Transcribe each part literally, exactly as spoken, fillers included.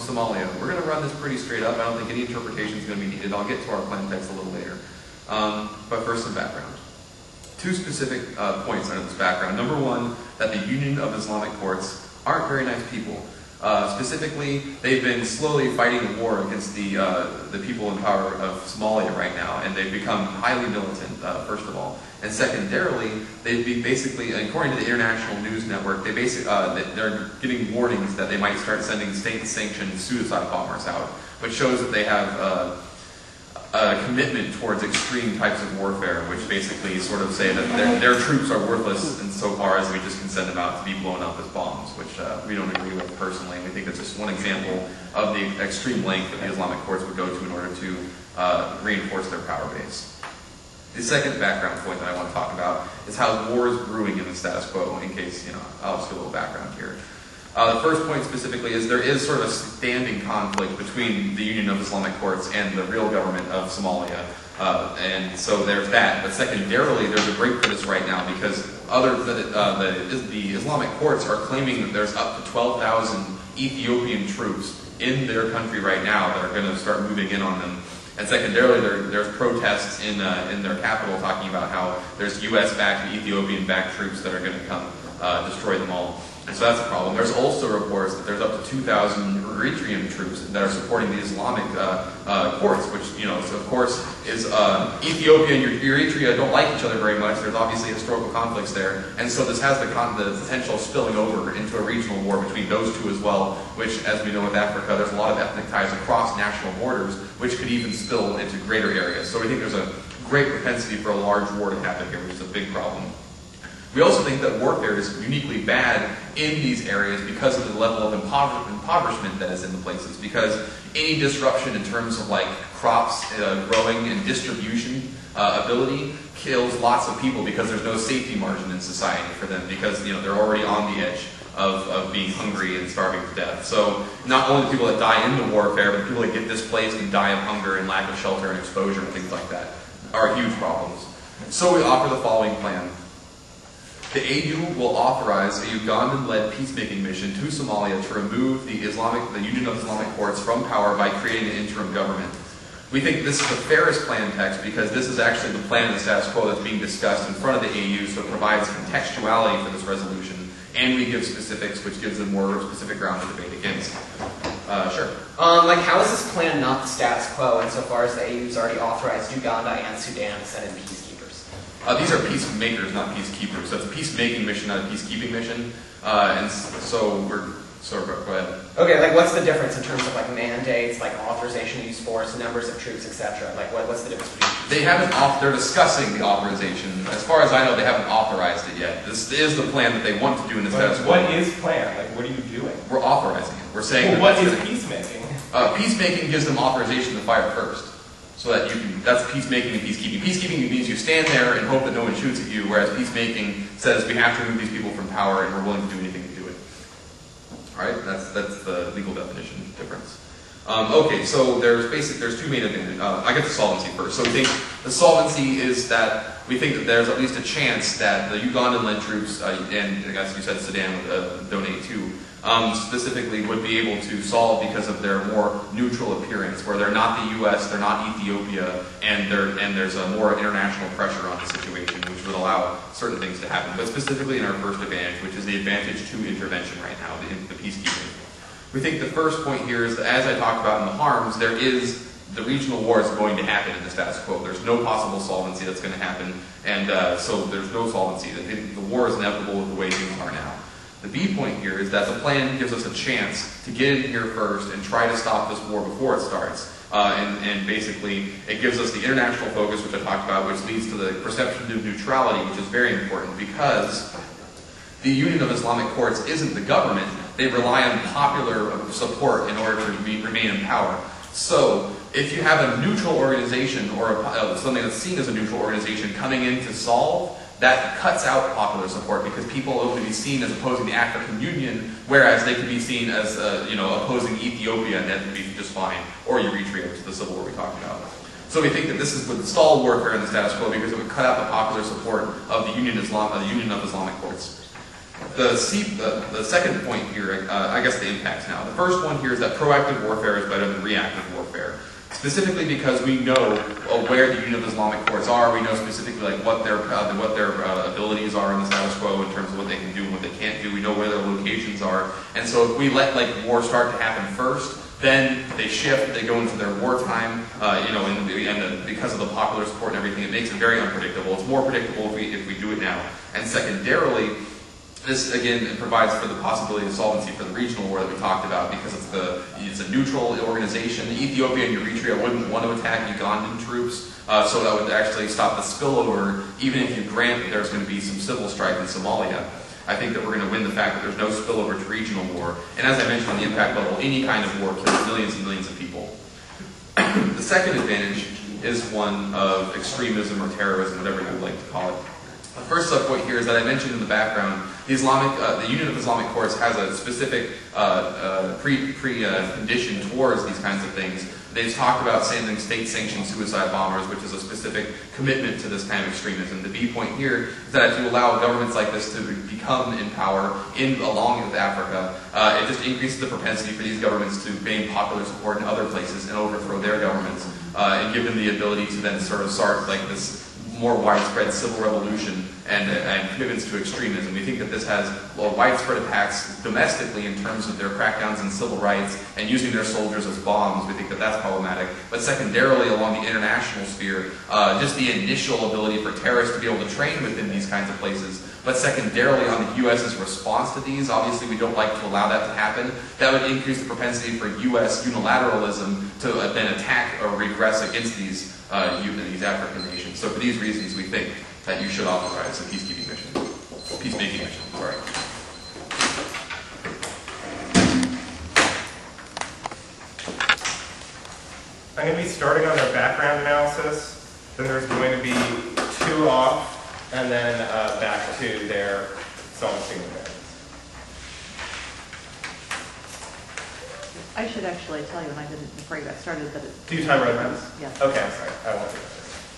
Somalia. We're going to run this pretty straight up. I don't think any interpretation is going to be needed. I'll get to our plan text a little later. Um, but first, some background. Two specific uh, points under this background. Number one, that the Union of Islamic Courts aren't very nice people. Uh, specifically, they've been slowly fighting a war against the uh, the people in power of Somalia right now, and they've become highly militant, uh, first of all. And secondarily, they've been basically, according to the International News Network, they basic, uh, they're getting warnings that they might start sending state-sanctioned suicide bombers out, which shows that they have uh, a commitment towards extreme types of warfare, which basically sort of say that their, their troops are worthless insofar as we just can send them out to be blown up as bombs, which uh, we don't agree with personally. We think it's just one example of the extreme length that the Islamic courts would go to in order to uh, reinforce their power base. The second background point that I want to talk about is how war is brewing in the status quo, in case, you know, I'll just give a little background here. Uh, the first point specifically is there is sort of a standing conflict between the Union of Islamic Courts and the real government of Somalia. Uh, and so there's that. But secondarily, there's a break for this right now because other the, uh, the, the Islamic courts are claiming that there's up to twelve thousand Ethiopian troops in their country right now that are going to start moving in on them. And secondarily, there, there's protests in, uh, in their capital talking about how there's U S-backed and Ethiopian-backed troops that are going to come uh, destroy them all. And so that's a problem. There's also reports that there's up to two thousand Eritrean troops that are supporting the Islamic uh, uh, courts, which, you know, so of course is uh, Ethiopia and Eritrea don't like each other very much. There's obviously historical conflicts there. And so this has the, con the potential of spilling over into a regional war between those two as well, which, as we know with Africa, there's a lot of ethnic ties across national borders, which could even spill into greater areas. So we think there's a great propensity for a large war to happen here, which is a big problem. We also think that warfare is uniquely bad in these areas because of the level of impover impoverishment that is in the places. Because any disruption in terms of like crops uh, growing and distribution uh, ability kills lots of people because there's no safety margin in society for them because, you know, they're already on the edge of, of being hungry and starving to death. So not only the people that die in the warfare, but the people that get displaced and die of hunger and lack of shelter and exposure and things like that are huge problems. So we offer the following plan. The A U will authorize a Ugandan-led peacemaking mission to Somalia to remove the Islamic, the Union of Islamic Courts from power by creating an interim government. We think this is the fairest plan text because this is actually the plan of the status quo that's being discussed in front of the A U, so it provides contextuality for this resolution, and we give specifics, which gives them more specific ground to debate against. Uh, sure. Um, like, how is this plan not the status quo insofar as the A U's already authorized Uganda and Sudan to send in peacekeepers? Uh, these are peacemakers, not peacekeepers. So it's a peacemaking mission, not a peacekeeping mission. Uh, and so we're, so go ahead. Okay, like what's the difference in terms of like mandates, like authorization to use force, numbers of troops, et cetera? Like what, what's the difference between? They haven't. Off, they're discussing the authorization. As far as I know, they haven't authorized it yet. This is the plan that they want to do in the status quo. What is plan? Like what are you doing? We're authorizing it. We're saying. Well, that what is gonna, peacemaking? Uh, peacemaking gives them authorization to fire first. So that you can, that's peacemaking and peacekeeping. Peacekeeping means you stand there and hope that no one shoots at you, whereas peacemaking says we have to remove these people from power and we're willing to do anything to do it. Alright, that's, that's the legal definition difference. Um, okay, so there's basic, there's two main advantages. Uh, I get the solvency first. So we think the solvency is that we think that there's at least a chance that the Ugandan-led troops, uh, and I guess you said Sudan would uh, donate too, Um, specifically would be able to solve because of their more neutral appearance, where they're not the U S, they're not Ethiopia, and, they're, and there's a more international pressure on the situation, which would allow certain things to happen. But specifically in our first advantage, which is the advantage to intervention right now, the, the peacekeeping. We think the first point here is that, as I talked about in the harms, there is the regional war is going to happen in the status quo. There's no possible solvency that's going to happen, and uh, so there's no solvency. The, the war is inevitable with the way things are now. The B point here is that the plan gives us a chance to get in here first and try to stop this war before it starts. Uh, and, and basically, it gives us the international focus, which I talked about, which leads to the perception of neutrality, which is very important because the Union of Islamic Courts isn't the government. They rely on popular support in order to be, remain in power. So, if you have a neutral organization or a, uh, something that's seen as a neutral organization coming in to solve, that cuts out popular support because people will be seen as opposing the African Union, whereas they could be seen as, uh, you know, opposing Ethiopia, and that would be just fine, or Eritrea, which is the civil war we talked about. So we think that this is would stall warfare in the status quo because it would cut out the popular support of the Union, Islam, uh, the Union of Islamic Courts. The, C, the, the second point here, uh, I guess the impacts now. The first one here is that proactive warfare is better than reactive warfare. Specifically because we know uh, where the Union of Islamic Courts are, we know specifically like what their uh, what their uh, abilities are in the status quo in terms of what they can do and what they can't do. We know where their locations are, and so if we let like war start to happen first, then they shift, they go into their wartime, uh, you know, and, and the, because of the popular support and everything, it makes it very unpredictable. It's more predictable if we if we do it now. And secondarily, this again provides for the possibility of solvency for the regional war that we talked about, because it's the it's a neutral organization. Ethiopia and Eritrea wouldn't want to attack Ugandan troops, uh, so that would actually stop the spillover. Even if you grant that there's going to be some civil strife in Somalia, I think that we're going to win the fact that there's no spillover to regional war. And as I mentioned on the impact level, any kind of war kills millions and millions of people. The second advantage is one of extremism or terrorism, whatever you would like to call it. The first subpoint here is that I mentioned in the background, the Islamic, uh, the Union of Islamic Courts has a specific uh, uh, pre, pre uh, condition towards these kinds of things. They've talked about sending state-sanctioned suicide bombers, which is a specific commitment to this kind of extremism. The B point here is that if you allow governments like this to become in power in along with Africa, uh, it just increases the propensity for these governments to gain popular support in other places and overthrow their governments, uh, and give them the ability to then sort of start like this more widespread civil revolution and, and commitments to extremism. We think that this has well, widespread attacks domestically in terms of their crackdowns on civil rights and using their soldiers as bombs. We think that that's problematic. But secondarily, along the international sphere, uh, just the initial ability for terrorists to be able to train within these kinds of places. But secondarily, on the U S's response to these, obviously we don't like to allow that to happen. That would increase the propensity for U S unilateralism to uh, then attack or regress against these uh, these African nations. So for these reasons, we think that you should authorize a peacekeeping mission, peacemaking mission. Sorry. I'm going to be starting on their background analysis. Then there's going to be two off, and then uh, back to their solvency limits. I should actually tell you, and I didn't before you got started, that it's... Do you time roadmaps? Yes. Okay, I'm sorry. I won't do that.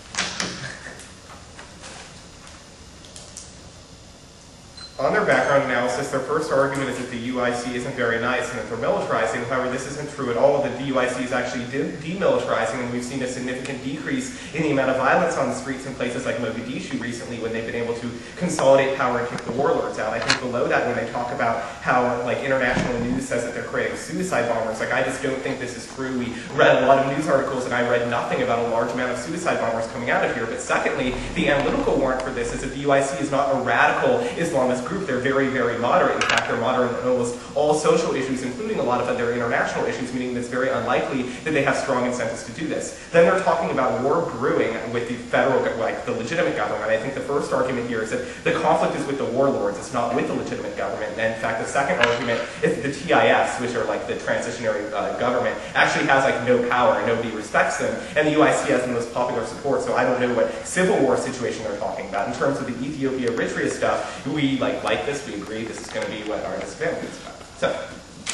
On their background analysis, their first argument is that the U I C isn't very nice and that they're militarizing. However, this isn't true at all. The U I C is actually de demilitarizing, and we've seen a significant decrease in the amount of violence on the streets in places like Mogadishu recently when they've been able to consolidate power and kick the warlords out. I think below that, when they talk about how like international news says that they're creating suicide bombers, like I just don't think this is true. We read a lot of news articles and I read nothing about a large amount of suicide bombers coming out of here. But secondly, the analytical warrant for this is that the U I C is not a radical Islamist group. They're very, very moderate. In fact, they're moderate on almost all social issues, including a lot of other international issues, meaning that it's very unlikely that they have strong incentives to do this. Then they're talking about war brewing with the federal, like the legitimate government. I think the first argument here is that the conflict is with the warlords. It's not with the legitimate government. And in fact, the second argument is that the T I Fs, which are like the transitionary uh, government, actually has like no power and nobody respects them. And the U I C has the most popular support, so I don't know what civil war situation they're talking about. In terms of the Ethiopia-Eritrea stuff, we like like this, we agree this is going to be what our disadvantage is about. So,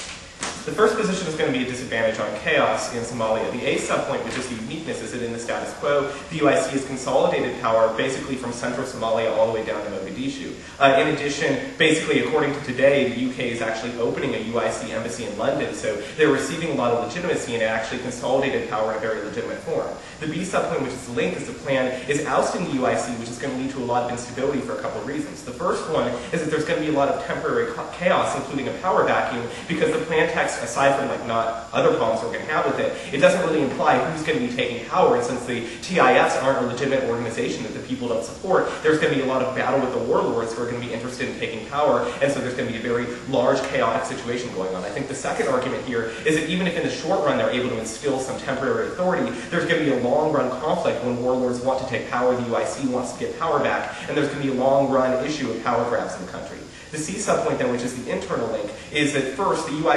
the first position is going to be a disadvantage on chaos in Somalia. The A subpoint, which is the uniqueness, is that in the status quo, the U I C has consolidated power basically from central Somalia all the way down to Mogadishu. Uh, in addition, basically according to today, the U K is actually opening a U I C embassy in London, so they're receiving a lot of legitimacy and it actually consolidated power in a very legitimate form. The B subpoint, which is the link, is the plan, is ousting the U I C, which is going to lead to a lot of instability for a couple of reasons. The first one is that there's going to be a lot of temporary chaos, including a power vacuum, because the plan text, aside from like not other problems we're going to have with it, it doesn't really imply who's going to be taking power. And since the T I Fs aren't a legitimate organization that the people don't support, there's going to be a lot of battle with the warlords who are going to be interested in taking power. And so there's going to be a very large chaotic situation going on. I think the second argument here is that even if in the short run they're able to instill some temporary authority, there's going to be a long-run conflict when warlords want to take power, the U I C wants to get power back, and there's going to be a long-run issue of power grabs in the country. The C subpoint then, which is the internal link, is that first, the U I C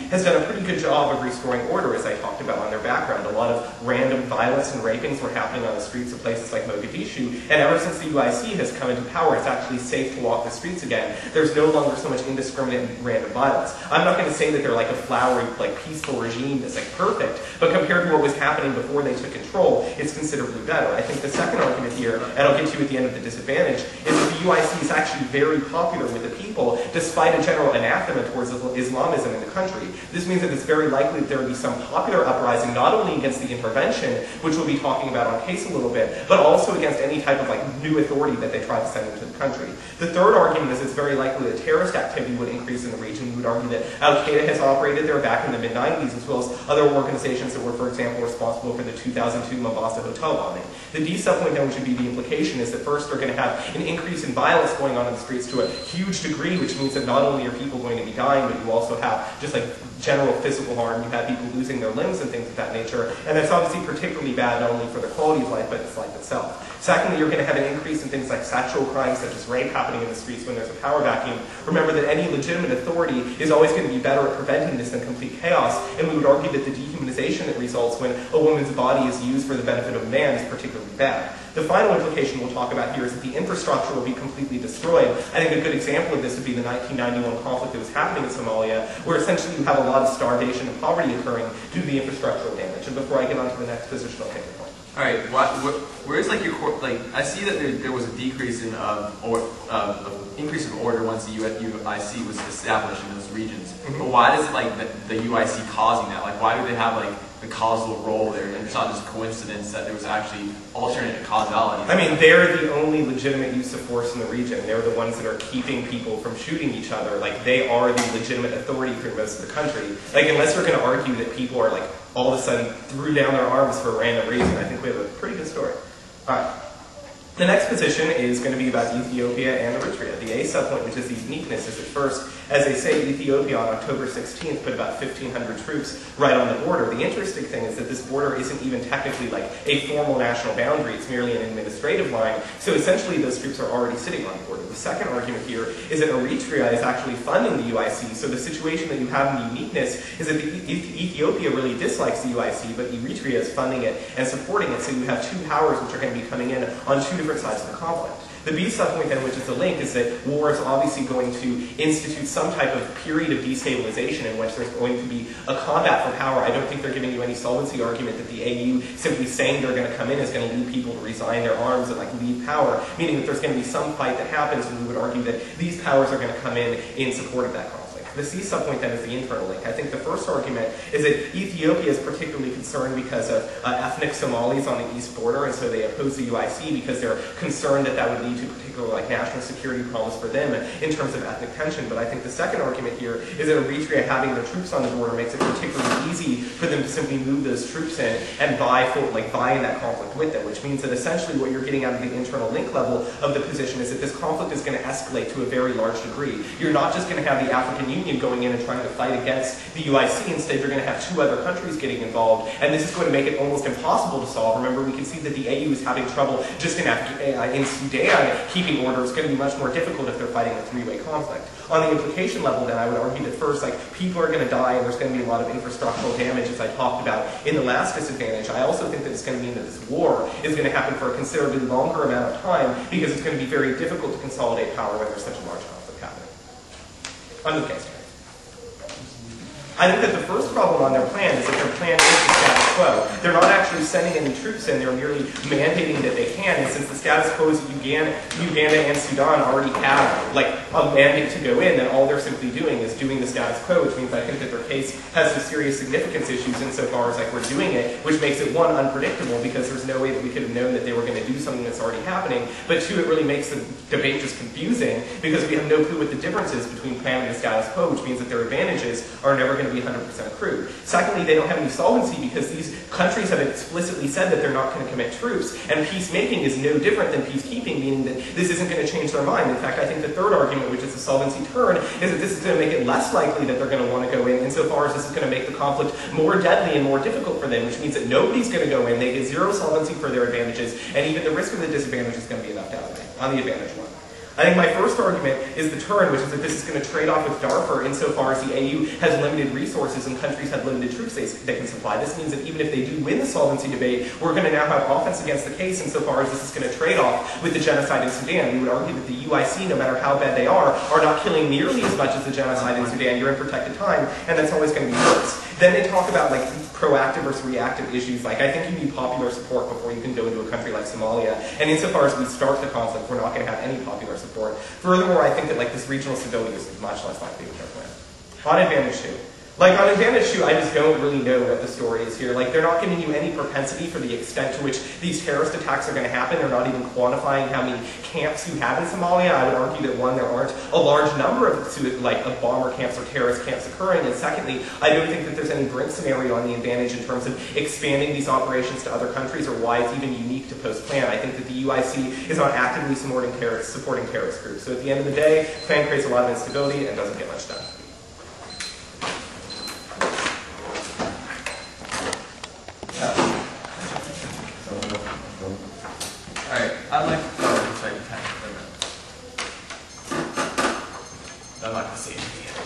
has done a pretty good job of restoring order, as I talked about on their background. A lot of random violence and rapings were happening on the streets of places like Mogadishu, and ever since the U I C has come into power, it's actually safe to walk the streets again. There's no longer so much indiscriminate and random violence. I'm not going to say that they're like a flowery, like peaceful regime that's like perfect, but compared to what was happening before they took control, it's considerably better. I think the second argument here, and I'll get to at the end of the disadvantage, is that the U I C is actually very popular with the people, despite a general anathema towards Islamism in the country. This means that it's very likely that there would be some popular uprising, not only against the intervention, which we'll be talking about on case a little bit, but also against any type of like new authority that they try to send into the country. The third argument is it's very likely that terrorist activity would increase in the region. We would argue that Al-Qaeda has operated there back in the mid nineties, as well as other organizations that were, for example, responsible for the two thousand two Mombasa hotel bombing. The D subpoint then, which would be the implication, is that first they're going to have an increase in violence going on in the streets to a huge degree, which means that not only are people going to be dying, but you also have just like general physical harm. You have people losing their limbs and things of that nature, and that's obviously particularly bad not only for the quality of life, but its life itself. Secondly, you're going to have an increase in things like sexual crimes, such as rape, happening in the streets when there's a power vacuum. Remember that any legitimate authority is always going to be better at preventing this than complete chaos, and we would argue that the dehumanization that results when a woman's body is used for the benefit of a man is particularly bad. The final implication we'll talk about here is that the infrastructure will be completely destroyed. I think a good example of this would be the nineteen ninety-one conflict that was happening in Somalia, where essentially you have a lot of starvation and poverty occurring due to the infrastructural damage. And before I get on to the next position, I'll take the point. All right. What, what, where's like your court? Like I see that there, there was a decrease in uh, or uh, increase of order once the U I C was established in those regions. Mm-hmm. But why is it like the, the U I C causing that? Like why do they have like the causal role there, and it's not just coincidence that there was actually alternate causality? I mean, they're the only legitimate use of force in the region. They're the ones that are keeping people from shooting each other. Like, they are the legitimate authority through most of the country. Like, unless you're going to argue that people are, like, all of a sudden threw down their arms for a random reason, I think we have a pretty good story. All right. The next position is going to be about Ethiopia and Eritrea. The A subpoint, which is the uniqueness, is at first, as they say, Ethiopia on October sixteenth put about fifteen hundred troops right on the border. The interesting thing is that this border isn't even technically like a formal national boundary. It's merely an administrative line. So essentially, those troops are already sitting on the border. The second argument here is that Eritrea is actually funding the U I C. So the situation that you have in the uniqueness is that the e Ethiopia really dislikes the U I C, but Eritrea is funding it and supporting it. So you have two powers which are going to be coming in on two different sides of the conflict. The B subpoint then, which is the link, is that war is obviously going to institute some type of period of destabilization in which there's going to be a combat for power. I don't think they're giving you any solvency argument that the A U simply saying they're going to come in is going to lead people to resign their arms and like leave power, meaning that there's going to be some fight that happens, and we would argue that these powers are going to come in in support of that conflict. The C subpoint then is the internal link. I think the first argument is that Ethiopia is particularly concerned because of uh, ethnic Somalis on the east border, and so they oppose the U I C because they're concerned that that would lead to particular like national security problems for them in terms of ethnic tension. But I think the second argument here is that Eritrea having their troops on the border makes it particularly easy for them to simply move those troops in and buy for, like buy in that conflict with them, which means that essentially what you're getting out of the internal link level of the position is that this conflict is going to escalate to a very large degree. You're not just going to have the African Union going in and trying to fight against the U I C. Instead, you're going to have two other countries getting involved, and this is going to make it almost impossible to solve. Remember, we can see that the A U is having trouble just in, Af uh, in Sudan keeping order. It's going to be much more difficult if they're fighting a three-way conflict. On the implication level, then, I would argue that first, like, people are going to die, and there's going to be a lot of infrastructural damage, as I talked about in the last disadvantage. I also think that it's going to mean that this war is going to happen for a considerably longer amount of time, because it's going to be very difficult to consolidate power when there's such a large conflict happening. On the case. I think that the first problem on their plan is that their plan is the status quo. They're not actually sending any troops in, they're merely mandating that they can, and since the status quo is that Uganda, Uganda and Sudan already have like a mandate to go in, then all they're simply doing is doing the status quo, which means I think that their case has some serious significance issues insofar as like we're doing it, which makes it one, unpredictable, because there's no way that we could have known that they were going to do something that's already happening, but two, it really makes the debate just confusing, because we have no clue what the difference is between plan and the status quo, which means that their advantages are never going to be one hundred percent accrued. Secondly, they don't have any solvency because these countries have explicitly said that they're not going to commit troops, and peacemaking is no different than peacekeeping, meaning that this isn't going to change their mind. In fact, I think the third argument, which is the solvency turn, is that this is going to make it less likely that they're going to want to go in, insofar as this is going to make the conflict more deadly and more difficult for them, which means that nobody's going to go in, they get zero solvency for their advantages, and even the risk of the disadvantage is going to be left out of it, on the advantage one. I think my first argument is the turn, which is that this is going to trade off with Darfur insofar as the A U has limited resources and countries have limited troops they, they can supply. This means that even if they do win the solvency debate, we're going to now have offense against the case insofar as this is going to trade off with the genocide in Sudan. We would argue that the U I C, no matter how bad they are, are not killing nearly as much as the genocide in Sudan. You're in protected time, and that's always going to be worse. Then they talk about like proactive versus reactive issues. Like, I think you need popular support before you can go into a country like Somalia. And insofar as we start the conflict, we're not going to have any popular support. Furthermore, I think that like this regional stability is much less likely with our plan. On advantage two. Like, on advantage two, I just don't really know what the story is here. Like, they're not giving you any propensity for the extent to which these terrorist attacks are going to happen. They're not even quantifying how many camps you have in Somalia. I would argue that, one, there aren't a large number of, like, of bomber camps or terrorist camps occurring. And secondly, I don't think that there's any Brink scenario on the advantage in terms of expanding these operations to other countries or why it's even unique to post-plan. I think that the U I C is not actively supporting terrorist, supporting terrorist groups. So at the end of the day, plan creates a lot of instability and doesn't get much done. Alright, I'd like to, oh, sorry, I'm not going to say anything yet.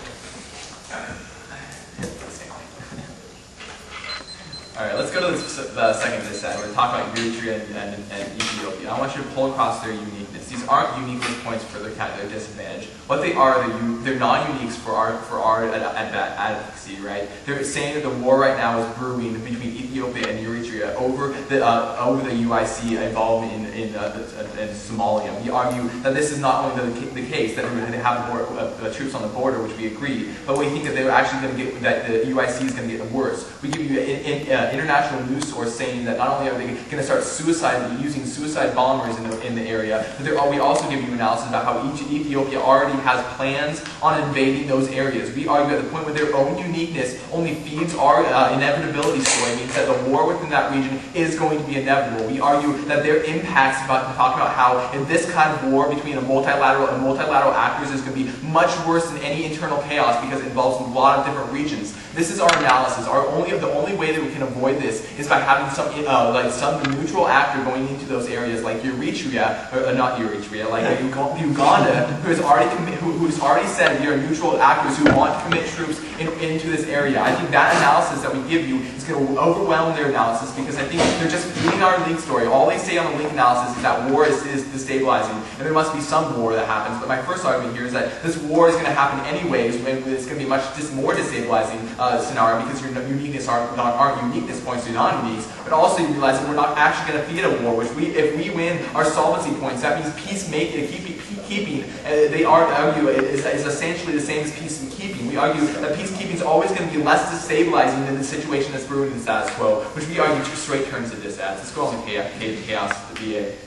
Alright, let's go to the, the second dissent. We're going to talk about Eritrea and, and, and Ethiopia. I want you to pull across their uniqueness. These aren't uniqueness points for their kind of their disadvantage. What they are, they're, they're non-uniques for our for our ad, ad, advocacy, right? They're saying that the war right now is brewing between Ethiopia and Eritrea over the uh, over the U I C involved in in, uh, the, in Somalia. We argue that this is not only the, the case that they have more uh, troops on the border, which we agree, but we think that they're actually going to get that the U I C is going to get worse. We give you an in, uh, international news source saying that not only are they going to start suicide using suicide bombers in the in the area, but we also give you analysis about how each Ethiopia already has plans on invading those areas. We argue at the point where their own uniqueness only feeds our uh, inevitability story, means that the war within that region is going to be inevitable. We argue that their impacts, about talk about how in this kind of war between a multilateral and multilateral actors is going to be much worse than any internal chaos because it involves a lot of different regions. This is our analysis. Our only the only way that we can avoid this is by having some uh, like some neutral actor going into those areas, like Eritrea, or uh, not Eritrea, like uh, Uganda, who has already commi- who, who's already said we are neutral actors who want to commit troops in, into this area. I think that analysis that we give you is going to overwhelm their analysis because I think they're just reading our link story. All they say on the link analysis is that war is, is destabilizing, and there must be some war that happens. But my first argument here is that this war is going to happen anyways, when it's going to be much just more destabilizing uh, scenario because your uniqueness aren't, not, aren't uniqueness points to non-uniques, but also you realize that we're not actually going to feed a war, which we, if we win our solvency points, that means peacemaking, keeping, keeping uh, they argue is, is essentially the same as peacekeeping. We argue that peacekeeping is always going to be less destabilizing than the situation that's brewing in the status quo, which we argue two straight turns of this as. Let's go on to chaos, the B A.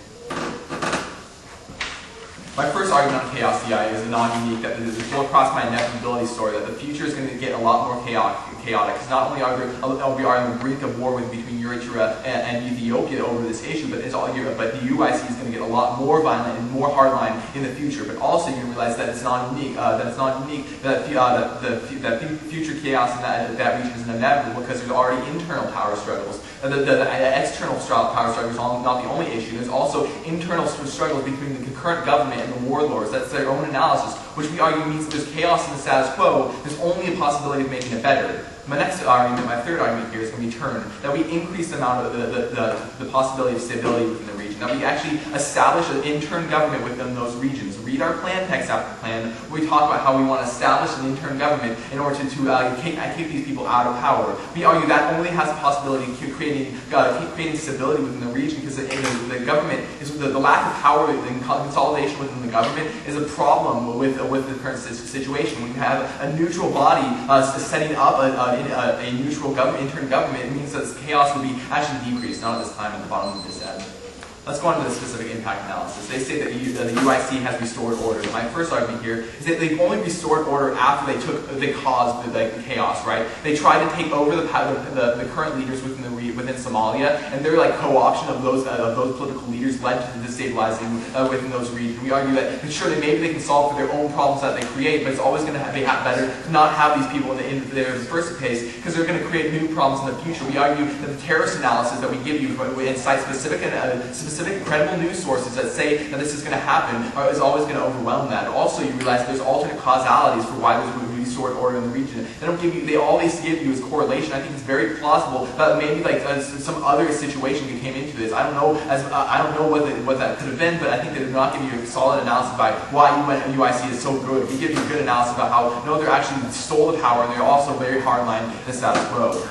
My first argument on chaos C I is non-unique, that this will across my inevitability story, that the future is going to get a lot more chaotic. chaotic. Because not only are there, we are on the brink of war with, between Eritrea and, and Ethiopia over this issue, but it's all but the U I C is going to get a lot more violent and more hardline in the future. But also you realize that it's not unique. Uh, that it's not unique. That uh, that the that future chaos in that that region is inevitable because there's already internal power struggles. Uh, the, the, the external power struggles are not the only issue. There's also internal struggles between the concurrent government and the warlords. That's their own analysis, which we argue means that there's chaos in the status quo. There's only a possibility of making it better. My next argument, my third argument here is going to be turned, that we increase the amount of the, the, the, the possibility of stability within the region, that we actually establish an intern government within those regions. Read our plan text after plan, where we talk about how we want to establish an intern government in order to, to uh, kick, kick these people out of power. We argue that only has the possibility of creating, uh, creating stability within the region because the, the government, is the, the lack of power and consolidation within the government is a problem with, with the current situation. When you have a neutral body uh, setting up a, a A, a neutral government, intern government, it means that chaos will be actually decreased, not at this time at the bottom of this end. Let's go on to the specific impact analysis. They say that the U I C has restored order. My first argument here is that they've only restored order after they took, they caused the, the chaos, right? They tried to take over the the, the current leaders within the within Somalia, and their like co-option of those uh, of those political leaders led to the destabilizing uh, within those regions. We argue that sure, they, maybe they can solve for their own problems that they create, but it's always going to have, be better to not have these people in, the, in there in the first case because they're going to create new problems in the future. We argue that the terrorist analysis that we give you and cite specific uh, specific specific credible news sources that say that this is going to happen are, is always going to overwhelm that. Also, you realize there's alternate causalities for why there's a restored order in the region. They don't give you, they always give you as correlation. I think it's very plausible that maybe like uh, some other situation that came into this. I don't know as uh, I don't know what the, what that could have been, but I think they're not giving you a solid analysis about why U I C is so good. We give you a good analysis about how no, they're actually stole the power and they're also very hardline the status quo.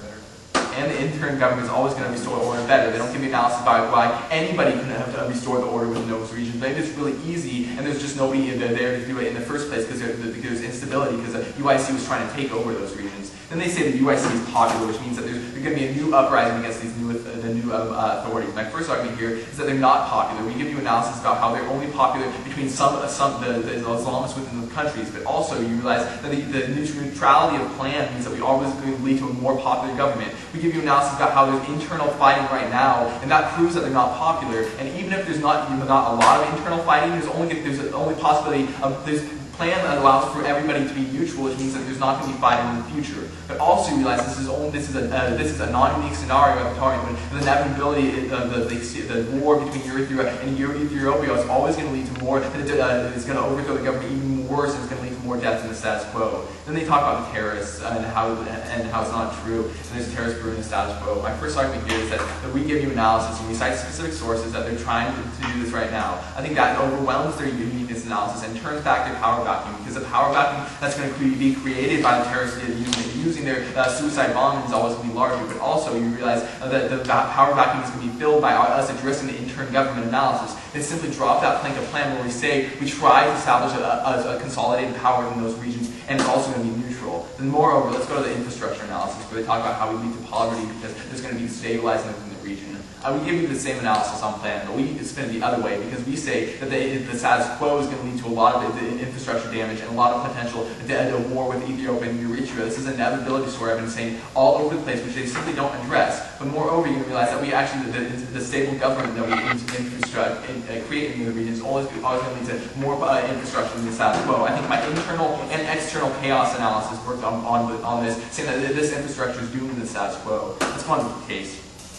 And the interim government is always going to restore order better. They don't give you analysis about why anybody can have to restore the order within those regions. Maybe it's really easy, and there's just nobody there to do it in the first place because there's instability, because the U I C was trying to take over those regions. Then they say the U I C is popular, which means that there's, there's going to be a new uprising against these new, uh, the new uh, authorities. My first argument here is that they're not popular. We give you analysis about how they're only popular between some, uh, some the, the Islamists within the countries, but also you realize that the, the neutrality of plan means that we always going to lead to a more popular government. We give you analysis about how there's internal fighting right now, and that proves that they're not popular. And even if there's not, you know, not a lot of internal fighting, there's only there's only possibility of there's plan that allows for everybody to be neutral, which means that there's not going to be fighting in the future. But also realize this is only this is a uh, this is a non-unique scenario at the time when the inevitability of the, the the war between Eritrea and Ethiopia is always going to lead to more. Uh, it's going to overthrow the government even worse, and it's going to lead to more deaths in the status quo. Then they talk about the terrorists and how and how it's not true, and there's terrorists ruining the status quo. My first argument here is that, that we give you analysis and we cite specific sources that they're trying to, to do this right now. I think that overwhelms their uniqueness analysis and turns back their power vacuum, because the power vacuum that's going to cre be created by the terrorists using, using their uh, suicide bombing is always going to be larger. But also you realize uh, that the power vacuum is going to be filled by us addressing the intern government analysis. They simply drop that plank of plan where we say we try to establish a, a, a consolidated power in those regions, and it's also going to be neutral. Then moreover, let's go to the infrastructure analysis where they talk about how we lead to poverty because there's going to be destabilizing within the region. I would give you the same analysis on plan, but we spin it the other way because we say that the, the status quo is going to lead to a lot of the, the infrastructure damage and a lot of potential to, to war with Ethiopia and Eritrea. This is an inevitability story I've been saying all over the place, which they simply don't address. But moreover, you can realize that we actually, the, the, the stable government that we infrastructure, in, uh, create in the region is always, always going to lead to more uh, infrastructure than the status quo. I think my internal and external chaos analysis worked on, on, on this, saying that this infrastructure is doomed to the status quo. Let's go on to the case.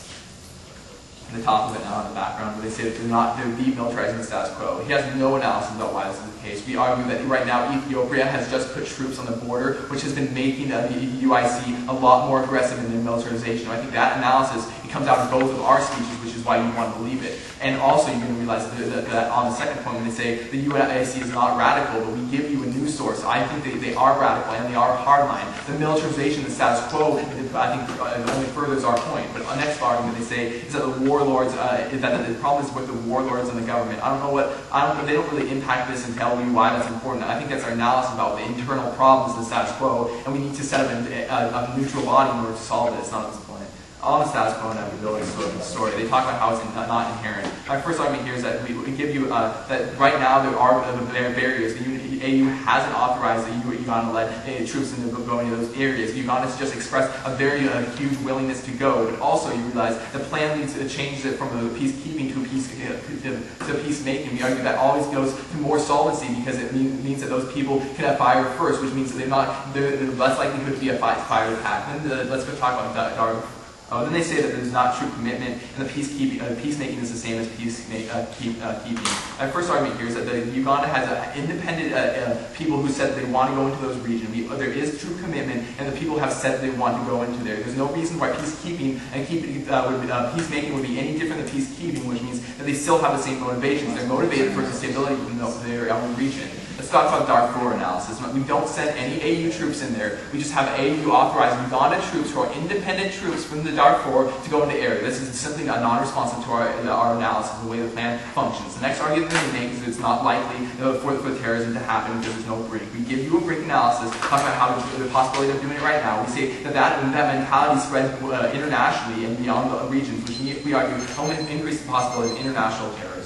The top of it now in the background, where they say that they're not, they're demilitarizing the status quo. He has no analysis about why this is the case. We argue that right now Ethiopia has just put troops on the border, which has been making the U I C a lot more aggressive in their militarization. I think that analysis, it comes out of both of our speeches, which is why you want to believe it. And also you're going to realize that, that, that on the second point, when they say the U I C is not radical, but we give you a news source, I think they, they are radical and they are hardline. The militarization, the status quo, I think uh, only furthers our point. But the next argument they say is that the warlords, uh, is that the problem is with the warlords and the government. I don't know what, I don't, they don't really impact this and tell you why that's important. I think that's our analysis about the internal problems of the status quo, and we need to set up a, a, a neutral body in order to solve it. It's not at this point. On the status quo and inevitability story, they talk about how it's not inherent. My first argument here is that we, we give you uh, that right now there are uh, barriers. The A U hasn't authorized the Uganda to let uh, troops in the, go into those areas. Uganda has just expressed a very uh, huge willingness to go, but also you realize the plan needs to change it from a peacekeeping to a peace uh, to, to peacemaking. We argue that always goes to more solvency because it mean, means that those people can have fire first, which means that they're not they're, they're less likely to be a fire attack. Then uh, let's go talk about that. Our, Uh, then they say that there's not true commitment, and the peacekeeping, uh, peacemaking is the same as peacekeeping. Uh, keep, uh, keeping. My first argument here is that the, Uganda has uh, independent uh, uh, people who said they want to go into those regions. We, uh, there is true commitment, and the people have said they want to go into there. There's no reason why peacekeeping and keep, uh, would, uh, peacemaking would be any different than peacekeeping, which means that they still have the same motivations. They're motivated for the stability of their own region. Let's talk about Darfur analysis. We don't send any A U troops in there. We just have A U authorized Uganda troops who are independent troops from the Darfur to go into the area. This is simply a non-responsive to our, our analysis of the way the plan functions. The next argument we make is that it's not likely uh, for, for terrorism to happen because there's no brink. We give you a brink analysis, talk about how the, the possibility of doing it right now. We say that that, that mentality spreads uh, internationally and beyond the regions, which we argue only increase the possibility of international terrorism.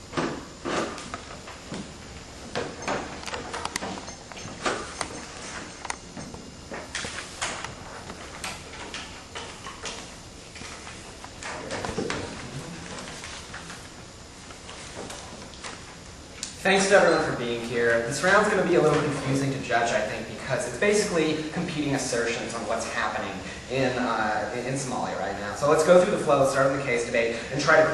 Thanks to everyone for being here. This round's going to be a little confusing to judge, I think, because it's basically competing assertions on what's happening in, uh, in, in Somalia right now. So let's go through the flow, start with the case debate, and try to clear things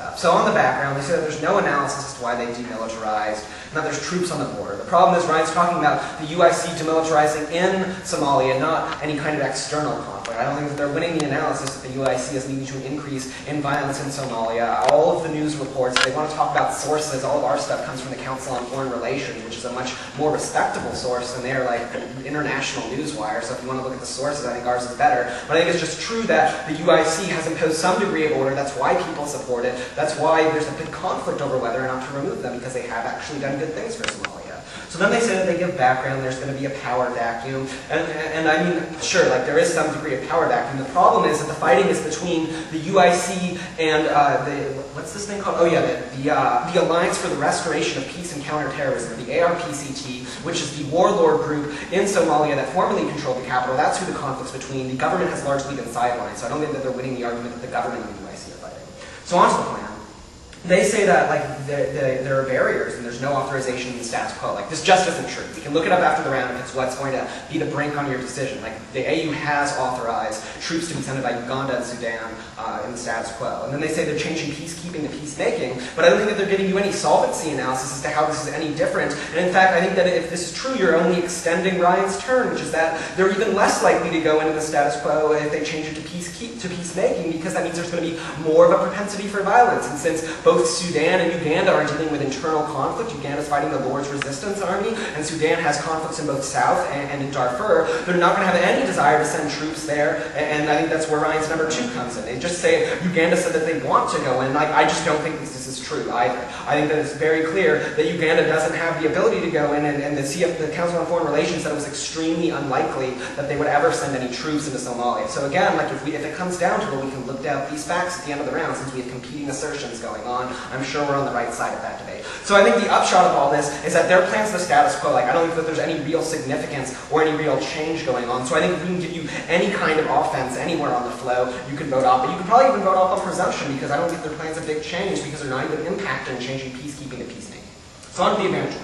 stuff. So on the background, they say that there's no analysis as to why they demilitarized, and that there's troops on the border. The problem is Ryan's talking about the U I C demilitarizing in Somalia, not any kind of external conflict. I don't think that they're winning the analysis that the U I C is leading to an increase in violence in Somalia. All of the news reports, they want to talk about sources. All of our stuff comes from the Council on Foreign Relations, which is a much more respectable source than their like international news wire. So if you want to look at the sources, I think ours is better. But I think it's just true that the U I C has imposed some degree of order. That's why people support it. That's why there's a big conflict over whether or not to remove them, because they have actually done good things for Somalia. So then they say that they give background, there's going to be a power vacuum, and, and, and I mean, sure, like there is some degree of power vacuum. The problem is that the fighting is between the U I C and uh, the, what's this thing called? Oh yeah, the, the, uh, the Alliance for the Restoration of Peace and Counterterrorism, the A R P C T, which is the warlord group in Somalia that formerly controlled the capital. That's who the conflict's between. The government has largely been sidelined, so I don't think that they're winning the argument that the government and the U I C are fighting. So on to the plan. They say that like there, there, there are barriers and there's no authorization in the status quo. Like this just isn't true. You can look it up after the round if it's what's going to be the brink on your decision. Like the A U has authorized troops to be sent by Uganda and Sudan uh, in the status quo. And then they say they're changing peacekeeping to peacemaking, but I don't think that they're giving you any solvency analysis as to how this is any different. And in fact, I think that if this is true, you're only extending Ryan's turn, which is that they're even less likely to go into the status quo if they change it to peacekeep to peacemaking, because that means there's going to be more of a propensity for violence. And since both Both Sudan and Uganda are dealing with internal conflict. Uganda is fighting the Lord's Resistance Army, and Sudan has conflicts in both South and, and in Darfur. They're not going to have any desire to send troops there, and, and I think that's where Ryan's number two comes in. They just say Uganda said that they want to go in. Like, I just don't think this, this is true either. I think that it's very clear that Uganda doesn't have the ability to go in, and, and the, C F, the Council on Foreign Relations said it was extremely unlikely that they would ever send any troops into Somalia. So again, like if, we, if it comes down to it, we can look down these facts at the end of the round, since we have competing assertions going on. I'm sure we're on the right side of that debate. So I think the upshot of all this is that their plan's the status quo. Like, I don't think that there's any real significance or any real change going on. So I think if we can give you any kind of offense anywhere on the flow, you can vote off. But you could probably even vote off on presumption, because I don't think their plan's a big change, because they're not even impacting changing peacekeeping to peacemaking. So on to the advantage.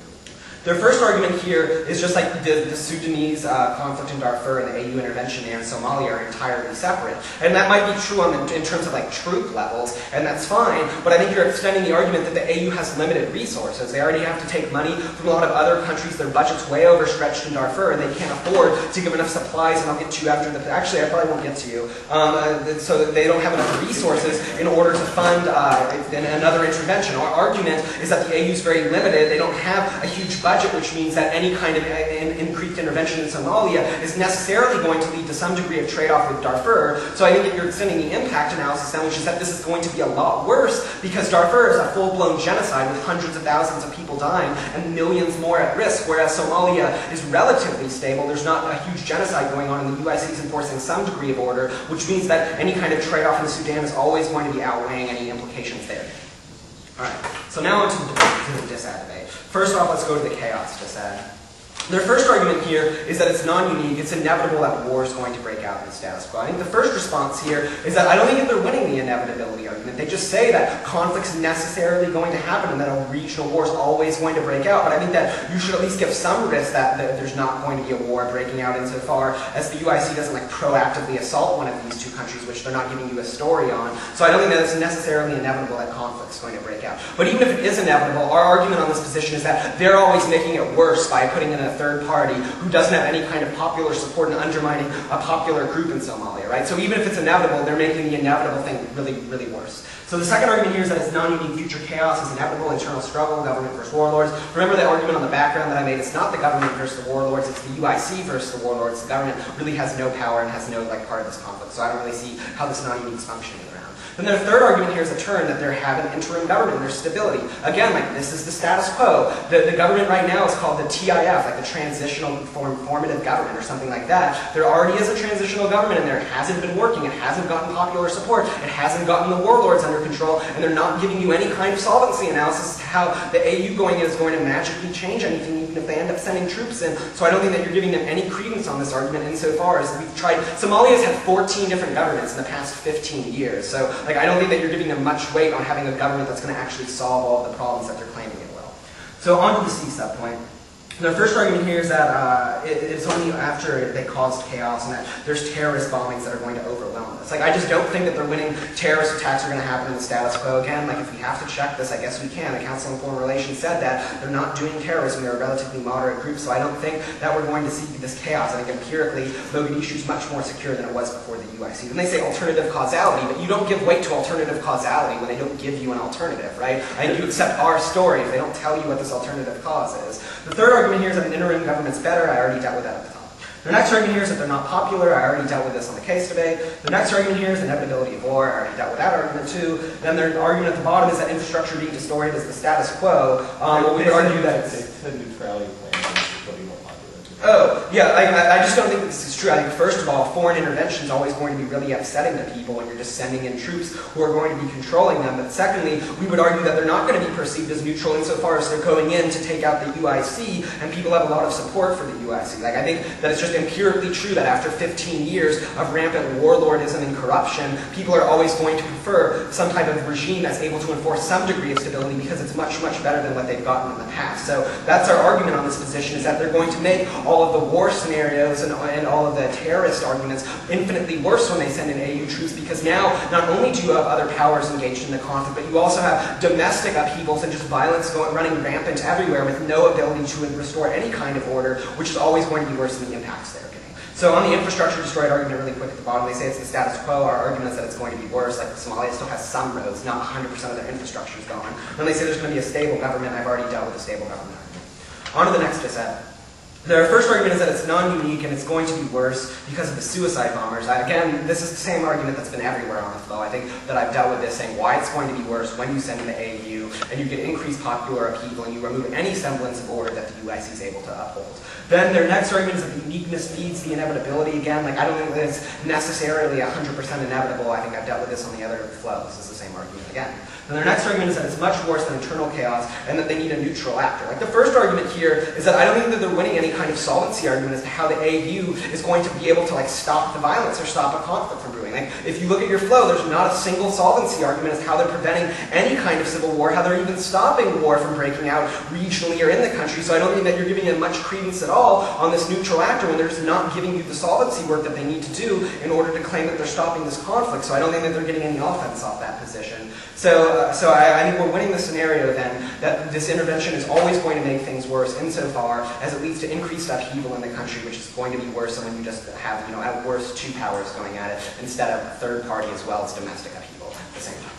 Their first argument here is just like the, the Sudanese uh, conflict in Darfur and the A U intervention there in Somalia are entirely separate. And that might be true on the, in terms of like troop levels, and that's fine, but I think you're extending the argument that the A U has limited resources. They already have to take money from a lot of other countries. Their budget's way overstretched in Darfur, and they can't afford to give enough supplies, and I'll get to you after the... Actually, I probably won't get to you. Um, uh, so that they don't have enough resources in order to fund uh, another intervention. Our argument is that the A U is very limited. They don't have a huge budget. Budget, which means that any kind of in, increased intervention in Somalia is necessarily going to lead to some degree of trade-off with Darfur. So I think if you're extending the impact analysis down, which is that this is going to be a lot worse, because Darfur is a full-blown genocide with hundreds of thousands of people dying and millions more at risk, whereas Somalia is relatively stable. There's not a huge genocide going on, and the U I C is enforcing some degree of order, which means that any kind of trade-off in Sudan is always going to be outweighing any implications there. Alright, so now on to the, to the disad debate. First off, let's go to the chaos disad. Their first argument here is that it's non-unique, it's inevitable that war is going to break out in the status quo. I think the first response here is that I don't think that they're winning the inevitability argument. They just say that conflict's necessarily going to happen and that a regional war is always going to break out. But I think that you should at least give some risk that, that there's not going to be a war breaking out insofar as the U I C doesn't like proactively assault one of these two countries, which they're not giving you a story on. So I don't think that it's necessarily inevitable that conflict's going to break out. But even if it is inevitable, our argument on this position is that they're always making it worse by putting in a third party who doesn't have any kind of popular support and undermining a popular group in Somalia, right? So even if it's inevitable, they're making the inevitable thing really, really worse. So the second argument here is that it's non-unique future chaos is inevitable, internal struggle, government versus warlords. Remember the argument on the background that I made, it's not the government versus the warlords, it's the U I C versus the warlords. The government really has no power and has no like part of this conflict, so I don't really see how this non-unique is functioning around. Then their third argument here is a turn that they have an interim government and there's stability. Again, like this is the status quo. The, the government right now is called the T I F, like the Transitional Form, Formative Government or something like that. There already is a transitional government and there. It hasn't been working. It hasn't gotten popular support. It hasn't gotten the warlords under control, and they're not giving you any kind of solvency analysis to how the A U going in is going to magically change anything, even if they end up sending troops in. So I don't think that you're giving them any credence on this argument insofar as we've tried. Somalia's had fourteen different governments in the past fifteen years. So like I don't think that you're giving them much weight on having a government that's going to actually solve all of the problems that they're claiming it will. So on to the C subpoint. And their first argument here is that uh, it, it's only after they caused chaos and that there's terrorist bombings that are going to overwhelm this. Like, I just don't think that they're winning. Terrorist attacks are going to happen in the status quo again. Like, if we have to check this, I guess we can. The Council on Foreign Relations said that they're not doing terrorism. They're a relatively moderate group, so I don't think that we're going to see this chaos. I think empirically, Mogadishu is much more secure than it was before the U I C. Then they say alternative causality, but you don't give weight to alternative causality when they don't give you an alternative, right? I think you accept our story if they don't tell you what this alternative cause is. The third argument here is that an interim government's better. I already dealt with that at the top. The next argument here is that they're not popular. I already dealt with this on the case debate. The next argument here is the inevitability of war. I already dealt with that argument too. Then their argument at the bottom is that infrastructure being distorted is the status quo. Um, but we would argue that it's... The neutrality plan is probably more popular. Oh, yeah, I, I just don't think that this is true. I think, first of all, foreign intervention is always going to be really upsetting to people when you're just sending in troops who are going to be controlling them. But secondly, we would argue that they're not going to be perceived as neutral insofar as they're going in to take out the U I C, and people have a lot of support for the U I C. Like, I think that it's just empirically true that after fifteen years of rampant warlordism and corruption, people are always going to prefer some type of regime that's able to enforce some degree of stability because it's much, much better than what they've gotten in the past. So that's our argument on this position, is that they're going to make all of the war scenarios and, and all of the terrorist arguments infinitely worse when they send in A U troops, because now not only do you have other powers engaged in the conflict, but you also have domestic upheavals and just violence going running rampant everywhere with no ability to restore any kind of order, which is always going to be worse than the impacts they're getting. So on the infrastructure destroyed argument, really quick at the bottom, they say it's the status quo. Our argument is that it's going to be worse. Like, Somalia still has some roads, not one hundred percent of their infrastructure is gone. Then they say there's going to be a stable government. I've already dealt with the stable government argument. On to the next dissent. Their first argument is that it's non-unique and it's going to be worse because of the suicide bombers. I, again, this is the same argument that's been everywhere on the flow. I think that I've dealt with this, saying why it's going to be worse when you send in the A U and you get increased popular upheaval and you remove any semblance of order that the U I C is able to uphold. Then their next argument is that the uniqueness feeds the inevitability. Again, like, I don't think that it's necessarily one hundred percent inevitable. I think I've dealt with this on the other flow. This is the same argument again. And their next argument is that it's much worse than internal chaos and that they need a neutral actor. Like, the first argument here is that I don't think that they're winning any kind of solvency argument as to how the A U is going to be able to, like, stop the violence or stop a conflict from brewing. Like, if you look at your flow, there's not a single solvency argument as to how they're preventing any kind of civil war, how they're even stopping war from breaking out regionally or in the country. So I don't think that you're giving it much credence at all on this neutral actor when they're just not giving you the solvency work that they need to do in order to claim that they're stopping this conflict. So I don't think that they're getting any offense off that position. So, uh, so I, I think we're winning the scenario then that this intervention is always going to make things worse insofar as it leads to increased upheaval in the country, which is going to be worse than when you just have, you know, at worst two powers going at it instead of a third party as well as domestic upheaval at the same time.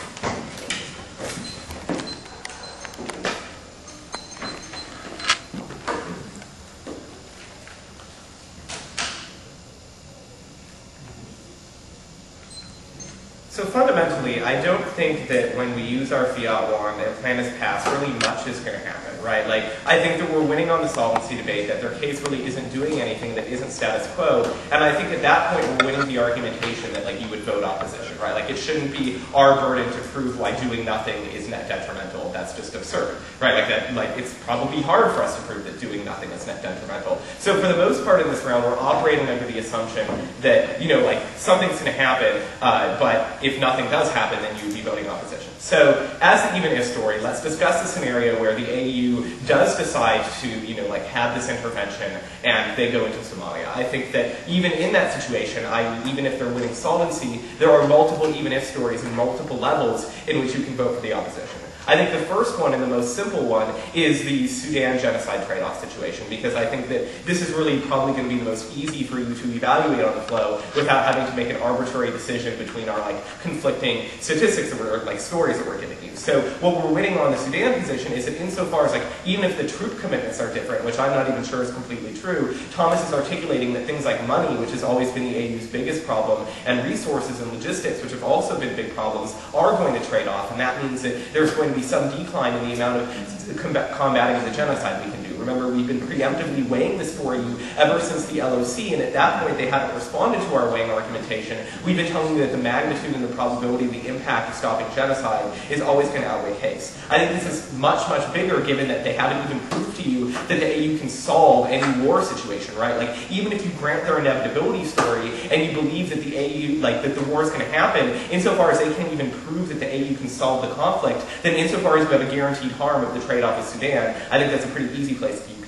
So fundamentally, I don't think that when we use our fiat wand and plan is passed, really much is going to happen, right? Like, I think that we're winning on the solvency debate, that their case really isn't doing anything that isn't status quo, and I think at that point we're winning the argumentation that, like, you would vote opposition, right? Like, it shouldn't be our burden to prove why doing nothing is net detrimental. That's just absurd, right? Like, that, like, it's probably hard for us to prove that doing nothing is net detrimental. So for the most part in this round, we're operating under the assumption that, you know, like, something's going to happen, uh, but if nothing does happen, then you would be voting opposition. So, as the even-if story, let's discuss the scenario where the A U does decide to, you know, like, have this intervention and they go into Somalia. I think that even in that situation, that is, even if they're winning solvency, there are multiple even-if stories and multiple levels in which you can vote for the opposition. I think the first one and the most simple one is the Sudan genocide trade-off situation, because I think that this is really probably going to be the most easy for you to evaluate on the flow without having to make an arbitrary decision between our, like, conflicting statistics that we're, like, stories that we're giving you. So what we're winning on the Sudan position is that insofar as, like, even if the troop commitments are different, which I'm not even sure is completely true, Thomas is articulating that things like money, which has always been the A U's biggest problem, and resources and logistics, which have also been big problems, are going to trade off, and that means that there's going to be some decline in the amount of combat combating of the genocide we can do. Remember, we've been preemptively weighing this for you ever since the L O C, and at that point they haven't responded to our weighing argumentation. We've been telling you that the magnitude and the probability of the impact of stopping genocide is always going to outweigh case. I think this is much, much bigger given that they haven't even proved to you that the A U can solve any war situation, right? Like, even if you grant their inevitability story and you believe that the A U, like, that the war is going to happen, insofar as they can't even prove that the A U can solve the conflict, then insofar as you have a guaranteed harm of the trade-off with Sudan, I think that's a pretty easy place you can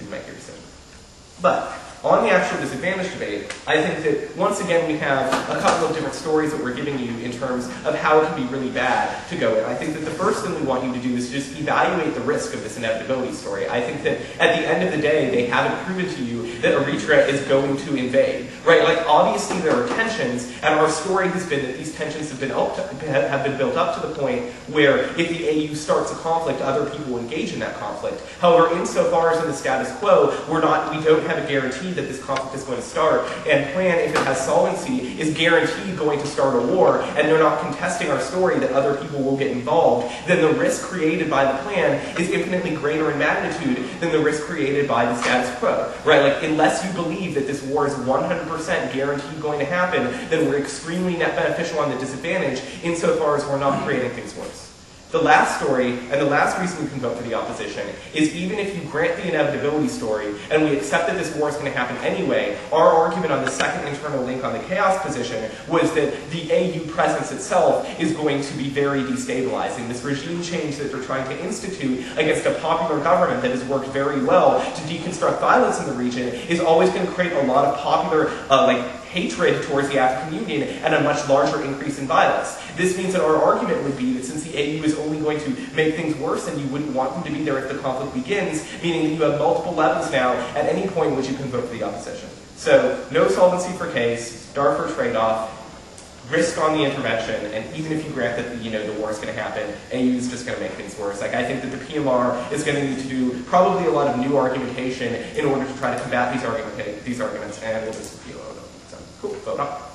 you make your decision. But on the actual disadvantage debate, I think that once again we have a couple of different stories that we're giving you in terms of how it can be really bad to go in. I think that the first thing we want you to do is just evaluate the risk of this inevitability story. I think that at the end of the day, they haven't proven to you that Eritrea is going to invade, right? Like obviously there are tensions, and our story has been that these tensions have been up to, have been built up to the point where if the A U starts a conflict, other people will engage in that conflict. However, insofar as in the status quo, we're not, we don't have a guarantee that this conflict is going to start, and plan, if it has solvency, is guaranteed going to start a war, and they're not contesting our story that other people will get involved, then the risk created by the plan is infinitely greater in magnitude than the risk created by the status quo, right? Like, unless you believe that this war is one hundred percent guaranteed going to happen, then we're extremely net beneficial on the disadvantage, insofar as we're not creating things worse. The last story, and the last reason we can vote for the opposition, is even if you grant the inevitability story, and we accept that this war is going to happen anyway, our argument on the second internal link on the chaos position was that the A U presence itself is going to be very destabilizing. This regime change that they're trying to institute against a popular government that has worked very well to deconstruct violence in the region is always going to create a lot of popular, uh, like, hatred towards the African Union and a much larger increase in violence. This means that our argument would be that since the A U is only going to make things worse and you wouldn't want them to be there if the conflict begins, meaning that you have multiple levels now at any point in which you can vote for the opposition. So, no solvency for case, Darfur trade-off, risk on the intervention, and even if you grant that you know the war is going to happen, A U is just going to make things worse. Like I think that the P M R is going to need to do probably a lot of new argumentation in order to try to combat these argument these arguments, and we'll just appeal over them. So cool, vote up.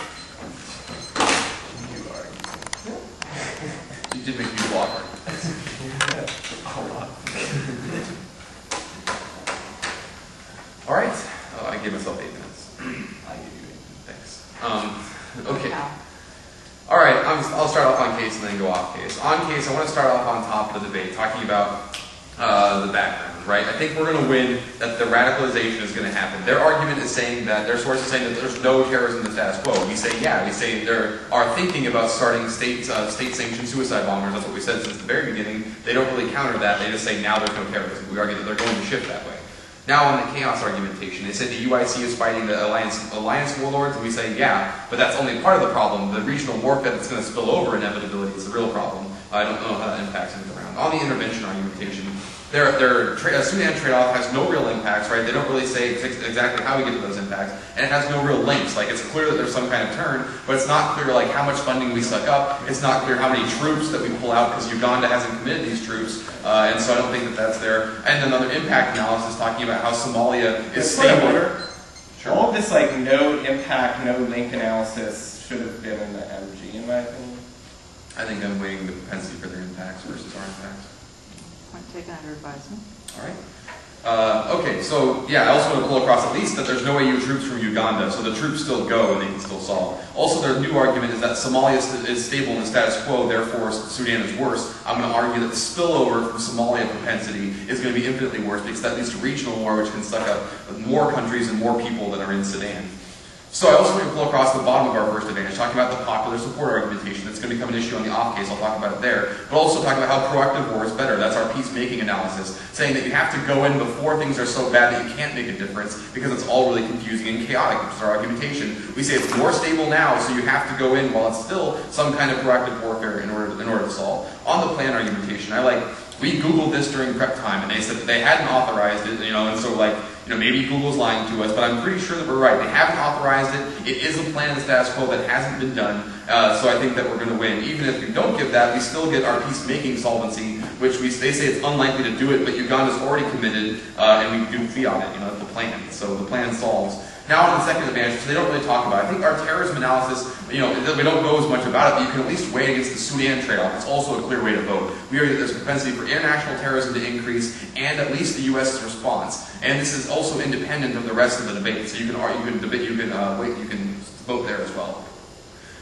You did make me blocker. All right, uh, I gave myself eight minutes. I give you eight. Thanks. Um, Okay. All right, I'm, I'll start off on case and then go off case. On case, I want to start off on top of the debate, talking about uh, the background, right? I think we're going to win that the radicalization is going to happen. Their argument is saying that, their source is saying that there's no terrorism in the status quo. We say, yeah, we say they are thinking about starting state, uh, state-sanctioned suicide bombers. That's what we said since the very beginning. They don't really counter that. They just say now there's no terrorism. We argue that they're going to shift that way. Now on the chaos argumentation, they said the U I C is fighting the alliance, alliance warlords, and we say, yeah, but that's only part of the problem. The regional warfare that's going to spill over inevitability is the real problem. I don't know how that impacts things around. On the intervention argumentation, their, their tra Sudan trade-off has no real impacts, right? They don't really say ex exactly how we get to those impacts, and it has no real links. Like, it's clear that there's some kind of turn, but it's not clear, like, how much funding we suck up. It's not clear how many troops that we pull out, because Uganda hasn't committed these troops, uh, and so I don't think that that's there. And another impact analysis talking about how Somalia is stable. Sure. All of this, like, no impact, no link analysis should have been in the M G, in my opinion. I think I'm weighing the propensity for their impacts versus our impacts. Point taken under advisement. All right. Uh, okay, so yeah, I also want to pull across at least that there's no A U troops from Uganda, so the troops still go and they can still solve. Also, their new argument is that Somalia is stable in the status quo, therefore Sudan is worse. I'm going to argue that the spillover from Somalia propensity is going to be infinitely worse because that leads to regional war, which can suck up more countries and more people than are in Sudan. So I also want to pull across the bottom of our first advantage, talking about the popular support argumentation. That's going to become an issue on the off case. I'll talk about it there. But also talking about how proactive war is better. That's our peacemaking analysis, saying that you have to go in before things are so bad that you can't make a difference because it's all really confusing and chaotic, which is our argumentation. We say it's more stable now, so you have to go in while it's still some kind of proactive warfare in order to, in order to solve. On the plan argumentation, I like, we Googled this during prep time, and they said that they hadn't authorized it, you know, and so like, you know, maybe Google's lying to us, but I'm pretty sure that we're right. They haven't authorized it. It is a plan in the status quo that hasn't been done, uh, so I think that we're going to win. Even if we don't get that, we still get our peacemaking solvency, which we, they say it's unlikely to do it, but Uganda's already committed, uh, and we do fiat it, you know, the plan. So the plan solves. Now on the second advantage, which they don't really talk about, I think our terrorism analysis, you know, we don't go as much about it, but you can at least weigh against the Sudan trade-off. It's also a clear way to vote. We argue that there's a propensity for international terrorism to increase, and at least the U S's response. And this is also independent of the rest of the debate, so you can argue, you can debate, you can uh, wait, you can vote there as well.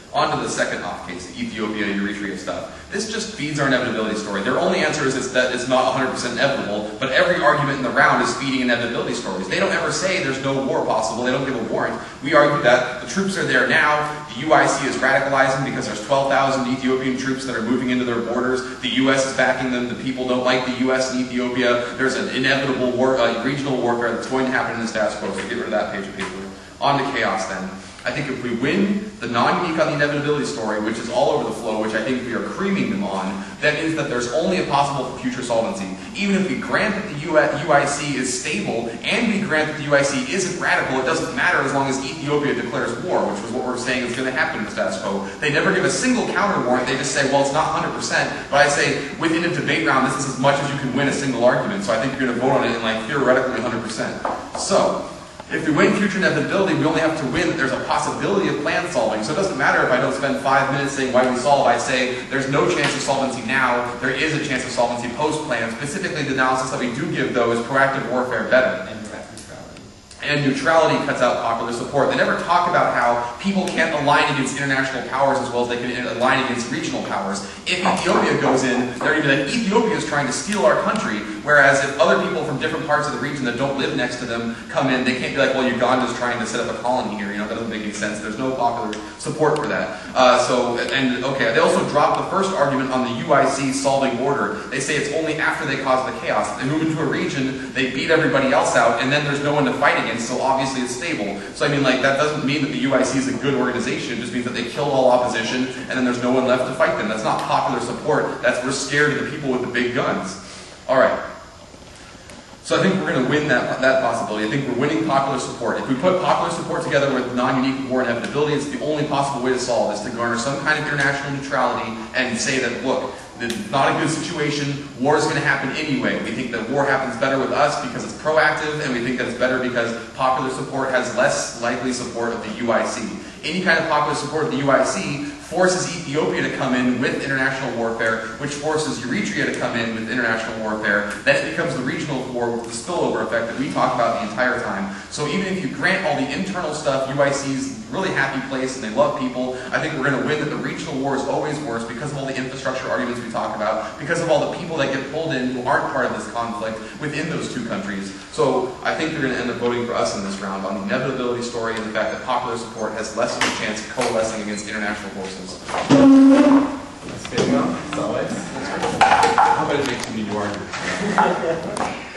On to the second off case, the Ethiopia, Eritrea stuff. This just feeds our inevitability story. Their only answer is it's that it's not one hundred percent inevitable, but every argument in the round is feeding inevitability stories. They don't ever say there's no war possible. They don't give a warrant. We argue that the troops are there now. The U I C is radicalizing because there's twelve thousand Ethiopian troops that are moving into their borders. The U S is backing them. The people don't like the U S in Ethiopia. There's an inevitable war, uh, regional warfare that's going to happen in the status quo, so get rid of that page of paper. On to chaos then. I think if we win the non-unique on the inevitability story, which is all over the flow, which I think we are creaming them on, that means that there's only a possible for future solvency. Even if we grant that the U I C is stable, and we grant that the U I C isn't radical, it doesn't matter as long as Ethiopia declares war, which was what we're saying is going to happen in the status quo. They never give a single counter warrant, they just say, well, it's not one hundred percent, but I say, within a debate round, this is as much as you can win a single argument, so I think you're going to vote on it in, like, theoretically one hundred percent. So, if we win future inevitability, we only have to win that there's a possibility of plan solving. So it doesn't matter if I don't spend five minutes saying why we solve. I say there's no chance of solvency now. There is a chance of solvency post-plan. Specifically, the analysis that we do give, though, is proactive warfare better. And neutrality. And neutrality cuts out popular support. They never talk about how people can't align against international powers as well as they can align against regional powers. If Ethiopia goes in, they're going to be like, Ethiopia is trying to steal our country. Whereas if other people from different parts of the region that don't live next to them come in, they can't be like, well, Uganda's trying to set up a colony here. You know, that doesn't make any sense. There's no popular support for that. Uh, so, and okay, they also drop the first argument on the U I C solving order. They say it's only after they cause the chaos. They move into a region, they beat everybody else out, and then there's no one to fight against, so obviously it's stable. So I mean, like, that doesn't mean that the U I C is a good organization. It just means that they killed all opposition, and then there's no one left to fight them. That's not popular support. That's we're scared of the people with the big guns. All right. So I think we're going to win that, that possibility. I think we're winning popular support. If we put popular support together with non-unique war inevitability, it's the only possible way to solve is to garner some kind of international neutrality and say that, look, it's not a good situation, war is going to happen anyway. We think that war happens better with us because it's proactive, and we think that it's better because popular support has less likely support of the U I C. Any kind of popular support of the U I C forces Ethiopia to come in with international warfare, which forces Eritrea to come in with international warfare. Then it becomes the regional war with the spillover effect that we talk about the entire time. So even if you grant all the internal stuff, U I C's a really happy place and they love people, I think we're going to win that the regional war is always worse because of all the infrastructure arguments we talk about, because of all the people that get pulled in who aren't part of this conflict within those two countries. So I think they're going to end up voting for us in this round on the inevitability story and the fact that popular support has less of a chance of coalescing against international forces. That's good enough. As always. How about it makes you need to argue?